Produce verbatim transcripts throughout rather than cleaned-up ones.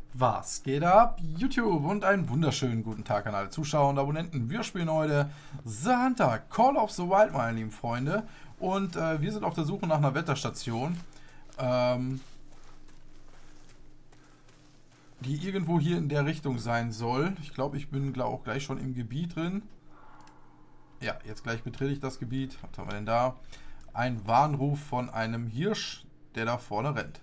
Was geht ab? YouTube und einen wunderschönen guten Tag an alle Zuschauer und Abonnenten. Wir spielen heute The Hunter, Call of the Wild, meine lieben Freunde. Und äh, wir sind auf der Suche nach einer Wetterstation, ähm, die irgendwo hier in der Richtung sein soll. Ich glaube, ich bin glaub, auch gleich schon im Gebiet drin. Ja, jetzt gleich betrete ich das Gebiet. Was haben wir denn da? Ein Warnruf von einem Hirsch, der da vorne rennt.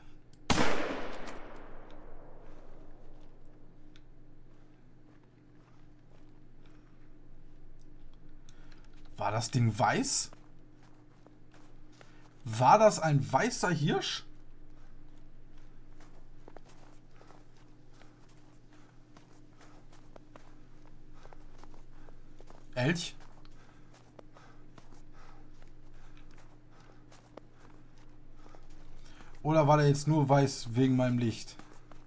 War das Ding weiß? War das ein weißer Hirsch? Elch? Oder war der jetzt nur weiß wegen meinem Licht?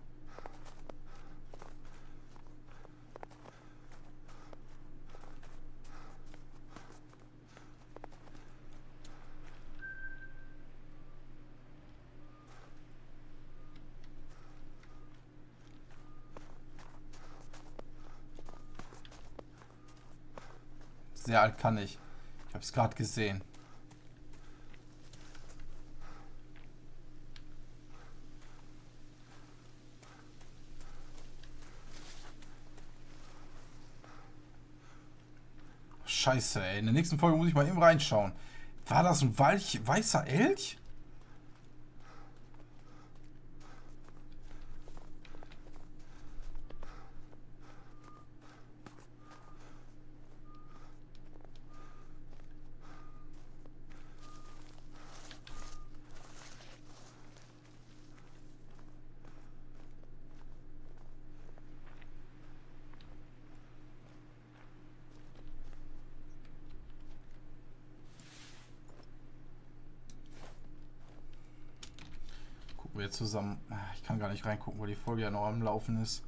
Sehr alt kann ich. Ich habe es gerade gesehen. Scheiße, ey. In der nächsten Folge muss ich mal eben reinschauen. War das ein Walch, weißer Elch? Gucken wir jetzt zusammen. Ich kann gar nicht reingucken, weil die Folge ja noch am Laufen ist.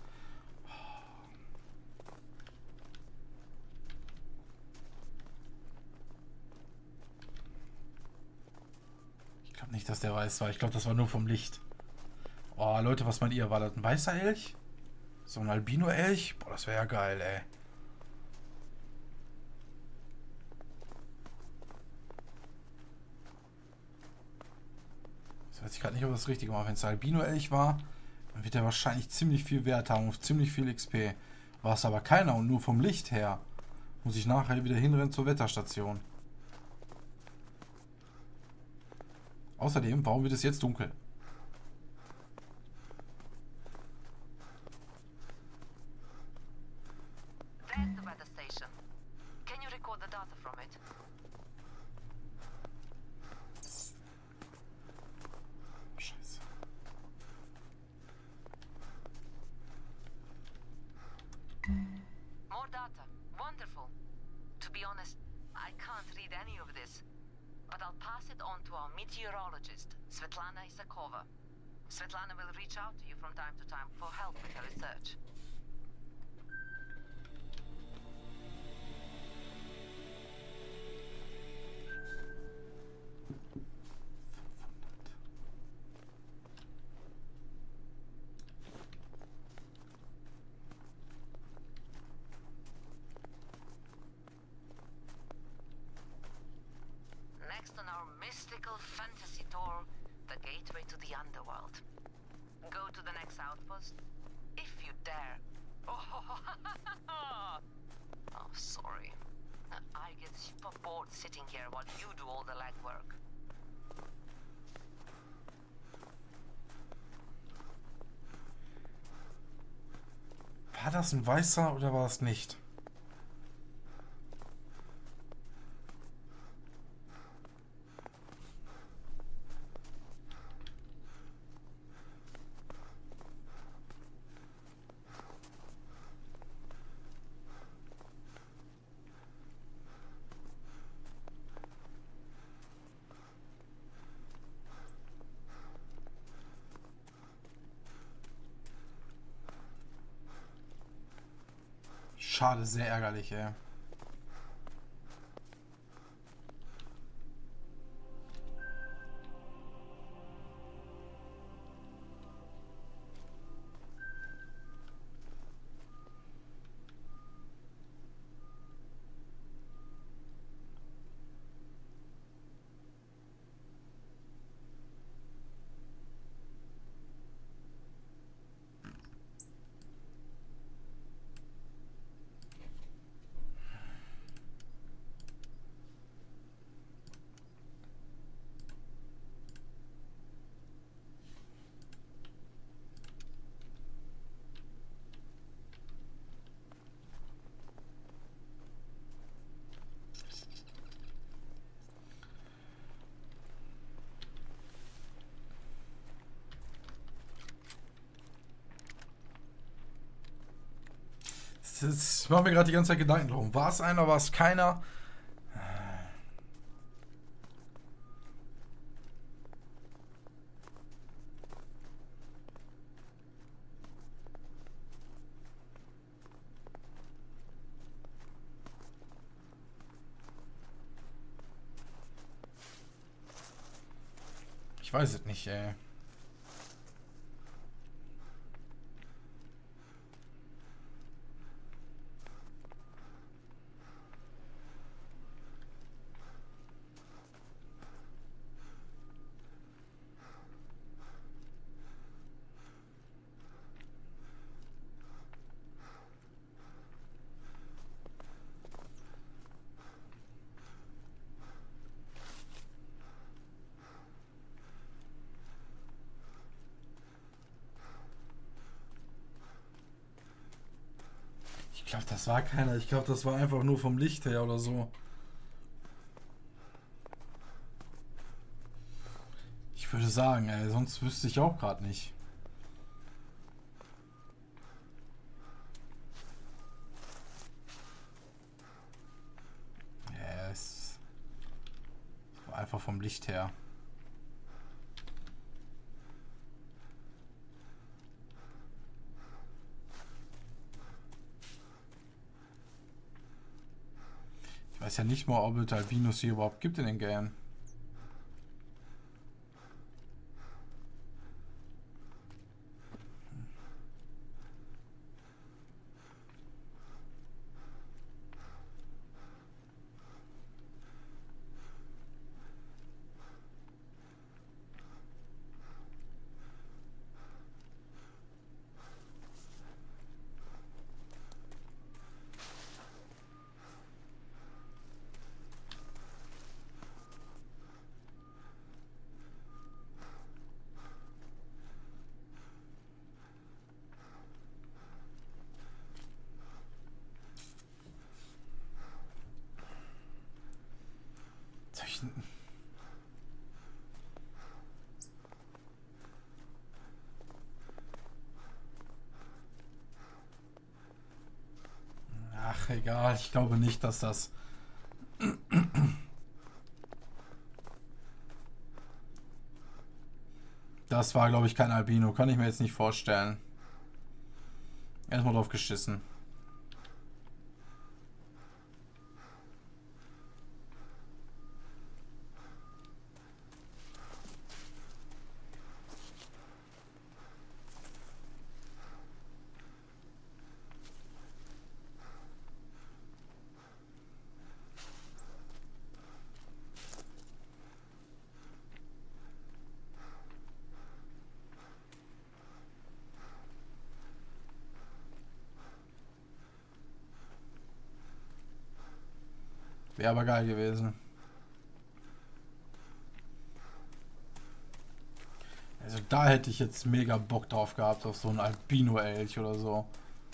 Ich glaube nicht, dass der weiß war. Ich glaube, das war nur vom Licht. Oh, Leute, was meint ihr? War das ein weißer Elch? So ein Albino-Elch? Boah, das wäre ja geil, ey. Ich weiß gerade nicht, ob das richtig war. Wenn es Albino-Elch war, dann wird er wahrscheinlich ziemlich viel Wert haben und ziemlich viel X P. War es aber keiner und nur vom Licht her, muss ich nachher wieder hinrennen zur Wetterstation. Außerdem, warum wird es jetzt dunkel? There's the weather station. Can you record the data from it? Scheiße. More data. Wonderful. To be honest, I can't read any of this. But I'll pass it on to our meteorologist, Svetlana Isakova. Svetlana will reach out to you from time to time for help with her research. Next on our mystical fantasy tour, the gateway to the underworld. Go to the next outpost, if you dare. Oh, oh sorry. I get super bored sitting here while you do all the legwork. War das ein weißer oder war es nicht? Schade, sehr ärgerlich, ey. das ist, ich mache mir gerade die ganze Zeit Gedanken drum. War es einer, war es keiner? Ich weiß es nicht, ey. Ich glaube, das war keiner. Ich glaube, das war einfach nur vom Licht her oder so. Ich würde sagen, ey, sonst wüsste ich auch gerade nicht. Ja, es war einfach vom Licht her. Ich weiß ja nicht mal, ob es Albinos hier überhaupt gibt in den Game. Ach, egal. Ich glaube nicht, dass das... Das war, glaube ich, kein Albino. Kann ich mir jetzt nicht vorstellen. Erstmal drauf geschissen. Wäre aber geil gewesen. Also da hätte ich jetzt mega Bock drauf gehabt, auf so einen Albino-Elch oder so.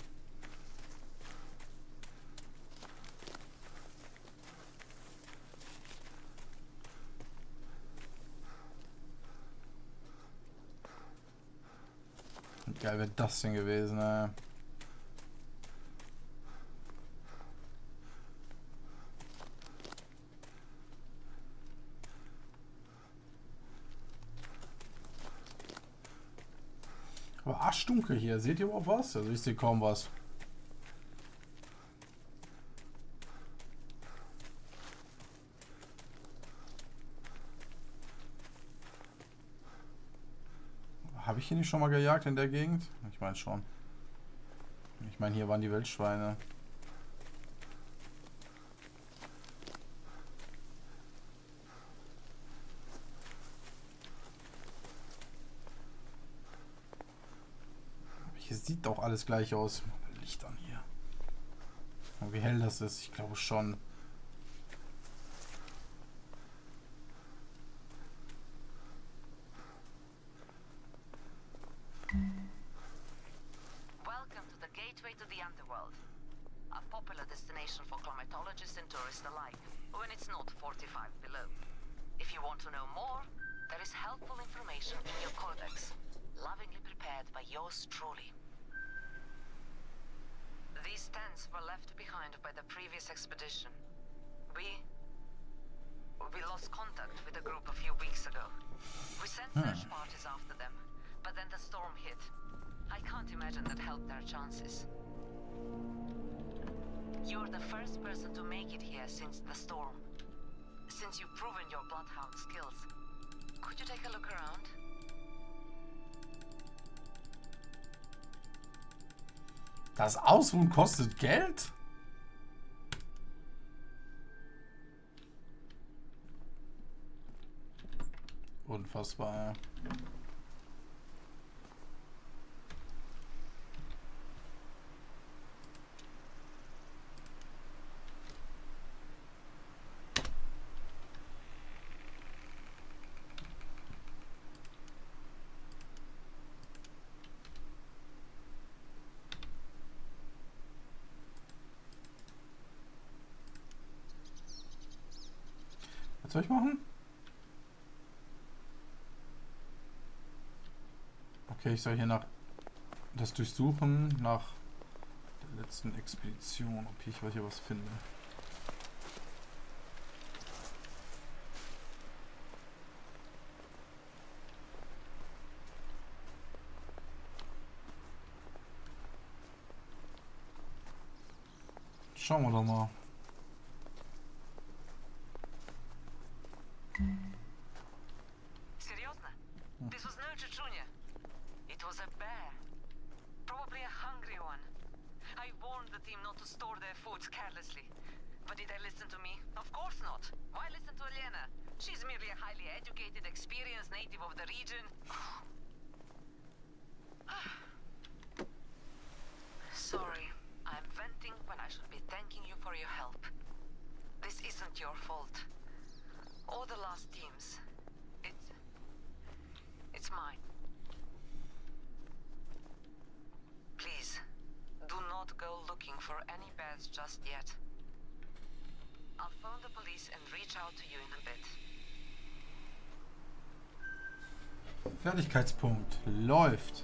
Wie geil wäre das denn gewesen, ey. Aber arschdunkel hier. Seht ihr überhaupt was? Also ich sehe kaum was. Habe ich hier nicht schon mal gejagt in der Gegend? Ich meine schon. Ich meine, hier waren die Wildschweine. Hier sieht doch alles gleich aus. Licht an hier. Und wie hell das ist, ich glaube schon. Welcome to the gateway to the underworld. A popular destination for climatologists and tourists alike, when it's not forty-five below. If you want to know more, there is helpful information in your codex, lovingly prepared by yours truly. These These tents were left behind by the previous expedition. We... We lost contact with the group a few weeks ago. We sent search parties after them, but then the storm hit. I can't imagine that helped our chances. You're the first person to make it here since the storm. Since you've proven your bloodhound skills. Could you take a look around? Das Ausruhen kostet Geld? Unfassbar. Was soll ich machen? Okay, ich soll hier nach das durchsuchen nach der letzten Expedition, ob ich hier was finde. Schauen wir doch mal. Серьезно? This was no Chuchunya. It was a bear. Probably a hungry one. I warned the team not to store their foods carelessly. But did they listen to me? Of course not. Why listen to Elena? She's merely a highly educated, experienced native of the region. Sorry. I'm venting when I should be thanking you for your help. This isn't your fault. Or the last team's. It's... It's mine. Please, do not go looking for any bears just yet. I'll phone the police and reach out to you in a bit. Fertigkeitspunkt. Läuft.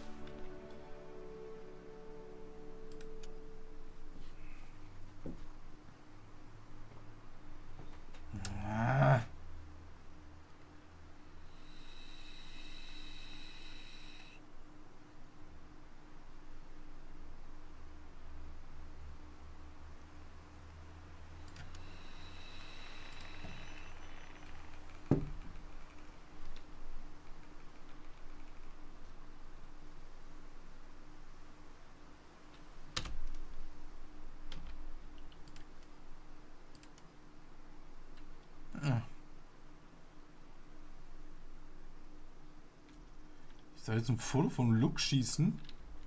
Ah. Ich soll jetzt ein Foto von Luke schießen.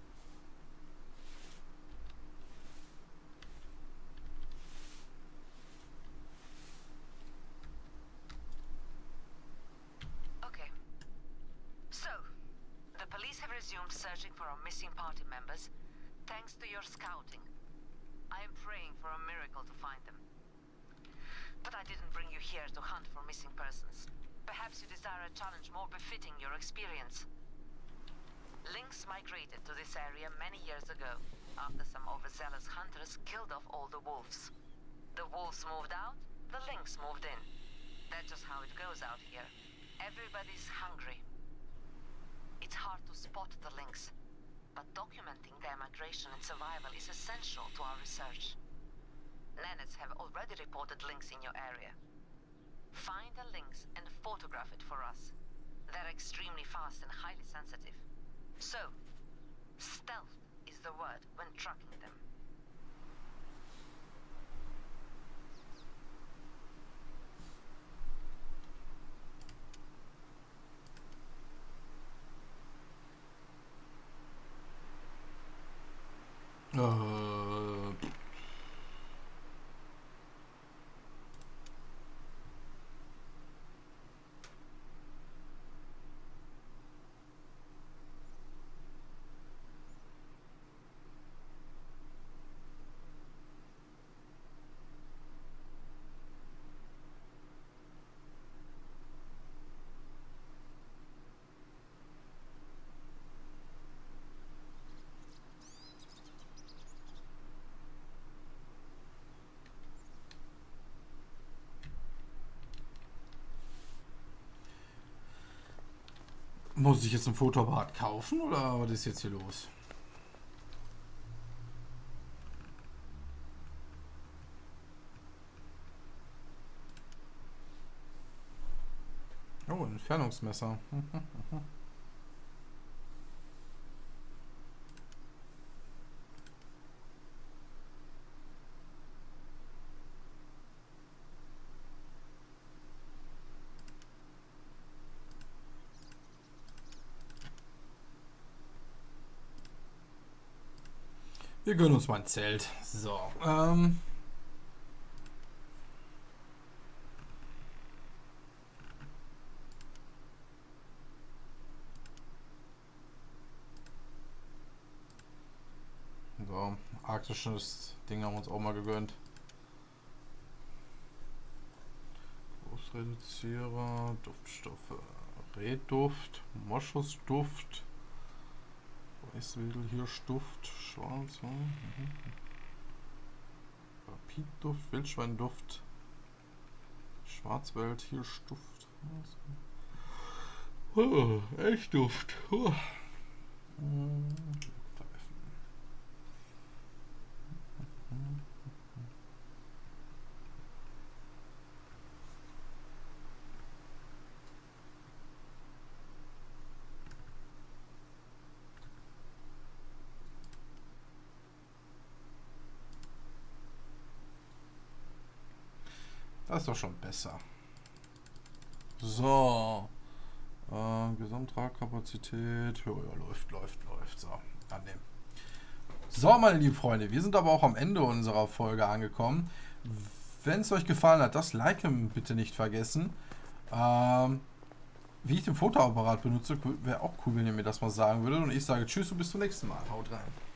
Okay. So, the police have resumed searching for our missing party members, thanks to your scouting. I am praying for a miracle to find them. But I didn't bring you here to hunt for missing persons. Perhaps you desire a challenge more befitting your experience. Lynx migrated to this area many years ago, after some overzealous hunters killed off all the wolves. The wolves moved out, the lynx moved in. That's just how it goes out here. Everybody's hungry. It's hard to spot the lynx, but documenting their migration and survival is essential to our research. Nanets have already reported lynx in your area. Find a lynx and photograph it for us. They're extremely fast and highly sensitive. So, stealth is the word when tracking them. Äh. Muss ich jetzt ein Fotoapparat kaufen oder was ist jetzt hier los? Oh, ein Entfernungsmesser. Wir gönnen uns mal ein Zelt. So, ähm... So, arktisches Ding haben wir uns auch mal gegönnt. Großreduzierer, Duftstoffe, Redduft, Moschusduft, Weißwedel, Hirschduft, Schwarz, mhm. Rapidduft, Wildschweinduft, Schwarzwald, Hirschduft, oh, Elchduft. Oh. Das ist doch schon besser. So. Äh, Gesamttragkapazität. Ja, ja, läuft, läuft, läuft. So, annehmen. So, meine lieben Freunde, wir sind aber auch am Ende unserer Folge angekommen. Wenn es euch gefallen hat, das Liken bitte nicht vergessen. Ähm, wie ich den Fotoapparat benutze, wäre auch cool, wenn ihr mir das mal sagen würdet. Und ich sage Tschüss und bis zum nächsten Mal. Haut rein.